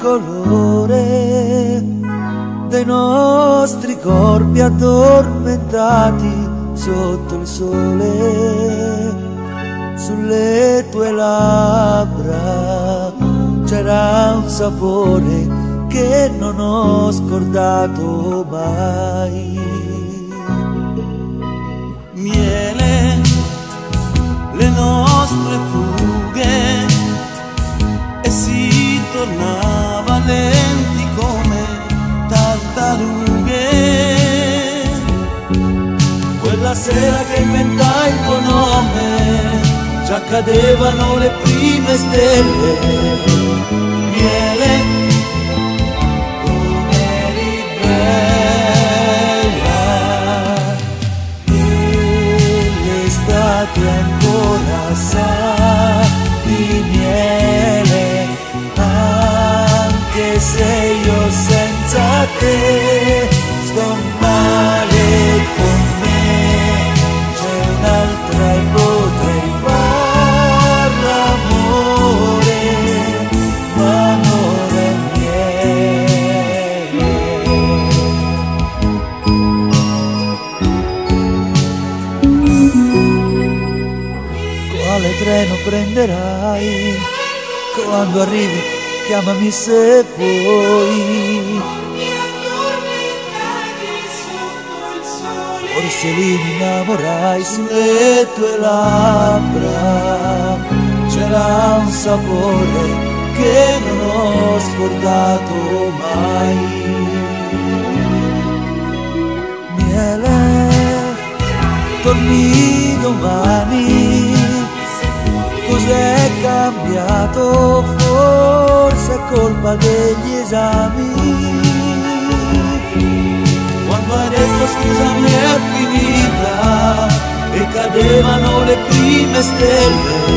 colore dei nostri corpi addormentati sotto il sole. Sulle tue labbra c'era un sapore che non ho scordato mai. Miele, le nostre fughe, e si tornava lenti come tartarughe. Quella sera che inventai il tuo nome, già cadevano le prime stelle. Miele, come eri bella, e l'estate ancora sa di miele, anche se io senza te sto male con me. C'è un'altra e potrei far l'amore, ma non è miele. Quale treno prenderai? Quando arrivi chiamami se puoi. Forse lì mi innamorai. Sulle tue labbra c'era un sapore che non ho scordato mai. Miele, torni domani. Cos'è cambiato? Forse è colpa degli esami. Quando hai detto scusami è finita e cadevano le prime stelle.